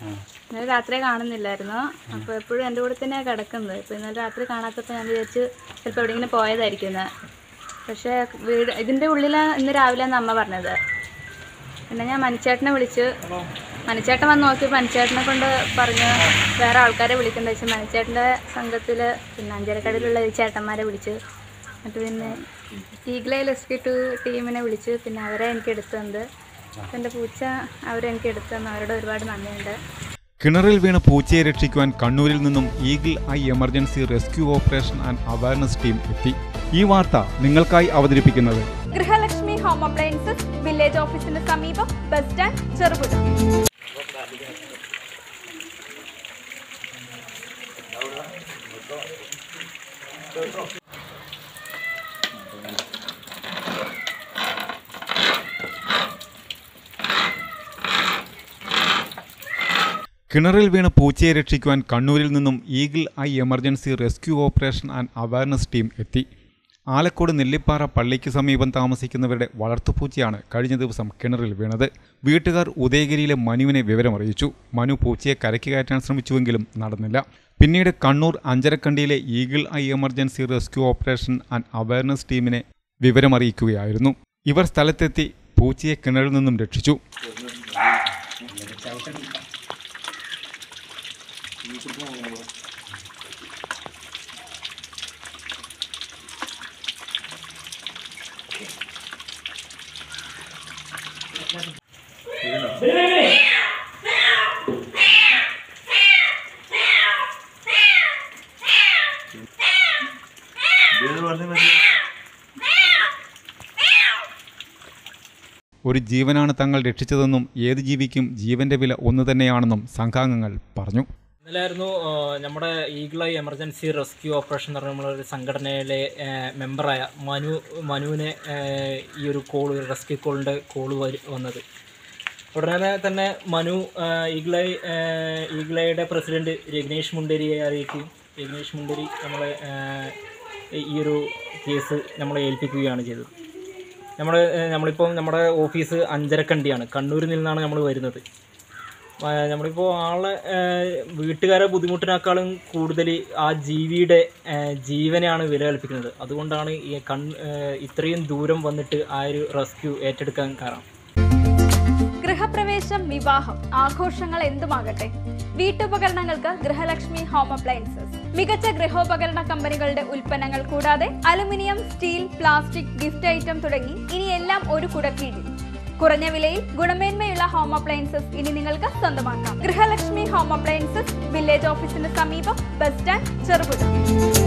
ഇന്നലെ രാത്രി കാണുന്നില്ലായിരുന്നു. അപ്പോൾ എപ്പോഴും എൻ്റെ കൂടെ തന്നെയാണ് കിടക്കുന്നത്. ഇപ്പോൾ ഇന്നലെ രാത്രി കാണാത്തപ്പോൾ ഞാൻ വിചാരിച്ചു ചിലപ്പോൾ എവിടെയെങ്കിലും പോയതായിരിക്കും. പക്ഷേ ഇതിൻ്റെ ഉള്ളിലാണ് ഇന്ന് രാവിലെ അമ്മ പറഞ്ഞത്. പിന്നെ ഞാൻ മണിച്ചേട്ടനെ വിളിച്ചു. മണിച്ചേട്ടൻ വന്ന് നോക്കി. മണിച്ചേട്ടനെ കൊണ്ട് പറഞ്ഞ് വേറെ ആൾക്കാരെ വിളിക്കേണ്ട വെച്ചാൽ മണിച്ചേട്ടൻ്റെ സംഘത്തിൽ പിന്നെ അഞ്ചരക്കടയിലുള്ള ചേട്ടന്മാരെ വിളിച്ച്, എന്നിട്ട് പിന്നെ ഈഗിൾ ഐ റെസ്ക്യൂ ടീമിനെ വിളിച്ച്, പിന്നെ അവരെ എനിക്ക് എടുത്തു തന്നത്. എൻ്റെ പൂച്ച അവരെനിക്ക് എടുത്തു തന്നു. അവരോട് ഒരുപാട് നന്ദിയുണ്ട്. കിണറിൽ വീണ പൂച്ചയെ രക്ഷിക്കുവാൻ കണ്ണൂരിൽ നിന്നും Eagle Eye emergency rescue operation and awareness team എത്തി. ഈ വാർത്ത നിങ്ങൾക്കായി അവതരിപ്പിക്കുന്നത് ഗൃഹലക്ഷ്മി ഹോം അപ്ലയൻസസ്, വില്ലേജ് ഓഫീസിന് സമീപം, ബസ് സ്റ്റാൻഡ്, ചെറുപുഴ. കിണറിൽ വീണ പൂച്ചയെ രക്ഷിക്കുവാൻ കണ്ണൂരിൽ നിന്നും Eagle Eye emergency rescue operation and awareness team എത്തി. ആലക്കോട് നെല്ലിപ്പാറ പള്ളിക്ക് സമീപം താമസിക്കുന്നവരുടെ വളർത്തുപൂച്ചയാണ് കഴിഞ്ഞ ദിവസം കിണറിൽ വീണത്. വീട്ടുകാർ ഉദയഗിരിയിലെ മനുവിനെ വിവരമറിയിച്ചു. മനു പൂച്ചയെ കരയ്ക്ക് കയറ്റാൻ ശ്രമിച്ചുവെങ്കിലും നടന്നില്ല. പിന്നീട് കണ്ണൂർ അഞ്ചരക്കണ്ടിയിലെ Eagle Eye emergency rescue operation and awareness ടീമിനെ വിവരമറിയിക്കുകയായിരുന്നു. ഇവർ സ്ഥലത്തെത്തി പൂച്ചയെ കിണറിൽ നിന്നും രക്ഷിച്ചു. ഒരു ജീവനാണ് തങ്ങൾ രക്ഷിച്ചതെന്നും ഏത് ജീവിക്കും ജീവന്റെ വില ഒന്നു തന്നെയാണെന്നും സംഘാംഗങ്ങൾ പറഞ്ഞു. ഇന്നലായിരുന്നു നമ്മുടെ Eagle Eye emergency rescue operation എന്ന് പറഞ്ഞ നമ്മളൊരു സംഘടനയിലെ മെമ്പറായ മനുവിനെ ഈ ഒരു റെസ്ക്യൂ കോളിൻ്റെ കോള് വന്നത്. ഉടനെ തന്നെ മനു ഈഗിളയുടെ പ്രസിഡന്റ് രഗ്നേഷ് മുണ്ടരിയെ അറിയിക്കുകയും രഗ്നേഷ് മുണ്ടരി നമ്മളെ ഈ ഒരു കേസ് നമ്മളെ ഏൽപ്പിക്കുകയാണ് ചെയ്തത്. നമ്മളിപ്പോൾ നമ്മുടെ ഓഫീസ് അഞ്ചരക്കണ്ടിയാണ്. കണ്ണൂരിൽ നിന്നാണ് നമ്മൾ വരുന്നത്. നമ്മളിപ്പോൾ ആളെ വീട്ടുകാരെ ബുദ്ധിമുട്ടിനേക്കാളും കൂടുതൽ ആ ജീവിയുടെ ജീവനെയാണ് വില കൽപ്പിക്കുന്നത്. അതുകൊണ്ടാണ് ഈ ഇത്രയും ദൂരം വന്നിട്ട് ആ ഒരു റെസ്ക്യൂ ഏറ്റെടുക്കാൻ കാരണം. ഗൃഹപ്രവേശം, വിവാഹം, ആഘോഷങ്ങൾ എന്തുമാകട്ടെ, വീട്ടുപകരണങ്ങൾക്ക് ഗൃഹലക്ഷ്മി ഹോം അപ്ലയൻസസ്. മികച്ച ഗൃഹോപകരണ കമ്പനികളുടെ ഉൽപ്പന്നങ്ങൾ കൂടാതെ aluminium, steel, plastic, gift item തുടങ്ങി ഇനി എല്ലാം ഒരു കുടക്കീഴിൽ. കുറഞ്ഞ വിലയിൽ ഗുണമേന്മയുള്ള ഹോം അപ്ലയൻസസ് ഇനി നിങ്ങൾക്ക് സ്വന്തമാക്കാം. ഗൃഹലക്ഷ്മി ഹോം അപ്ലയൻസസ്, വില്ലേജ് ഓഫീസിന് സമീപം, ബസ് സ്റ്റാൻഡ്, ചെറുപുഴ.